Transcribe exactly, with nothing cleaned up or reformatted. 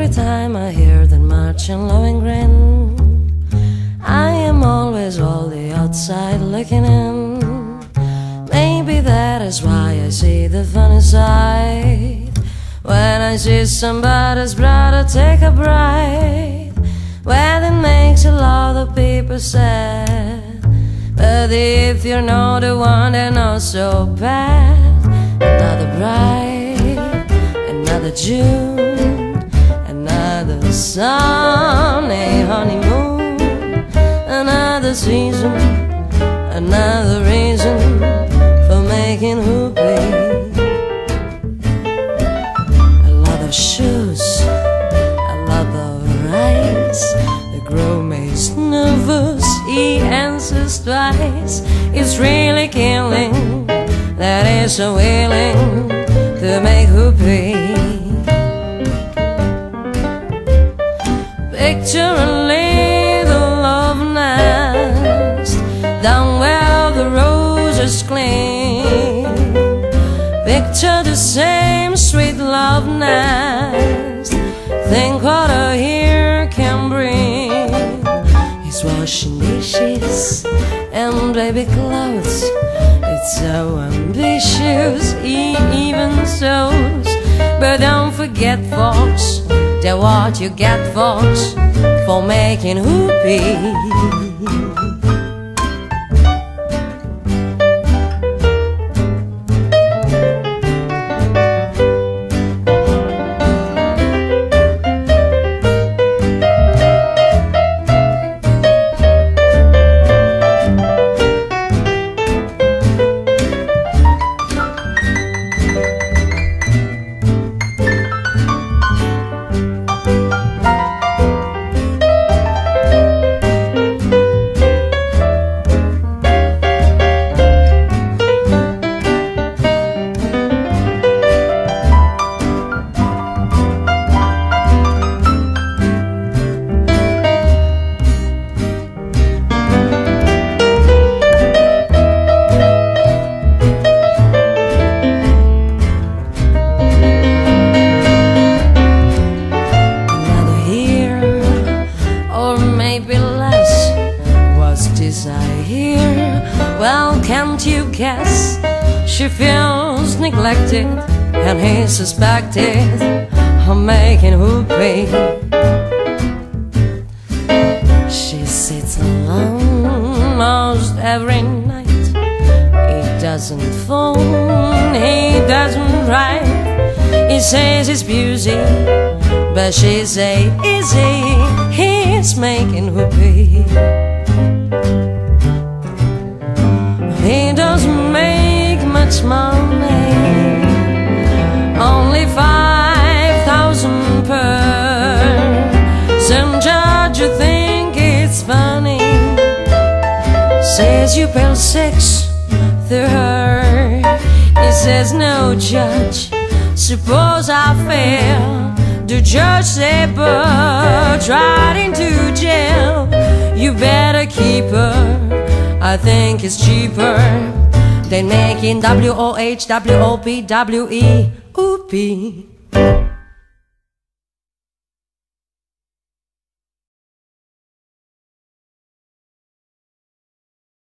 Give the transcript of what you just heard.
Every time I hear that marching Lohengrin, I am always all the outside looking in. Maybe that is why I see the funny side when I see somebody's brother take a bride. Well, it makes a lot of people sad, but if you're not the one, they're not so bad. Another bride, another June, another sunny honeymoon, another season, another reason for making whoopee. A lot of shoes, a lot of rice. The groom is nervous, he answers twice. It's really killing that he's so willing to make whoopee. Picture a little love nest down where the roses cling. Picture the same sweet love nest. Think what a year can bring. He's washing dishes and baby clothes. It's so ambitious, he even sews. But don't forget, folks, that what you get, folks, for making whoopee. I hear, well, can't you guess? She feels neglected and he's suspected of making whoopee. She sits alone most every night. He doesn't phone, he doesn't write. He says he's busy, but she say easy, he's making whoopee. He doesn't make much money, only five thousand per. Some judge you think it's funny, says you pay six to her. He says, no, judge, suppose I fail. The judge said, but right into jail. You better keep her, I think it's cheaper than making W O H W O P W E, whoopee.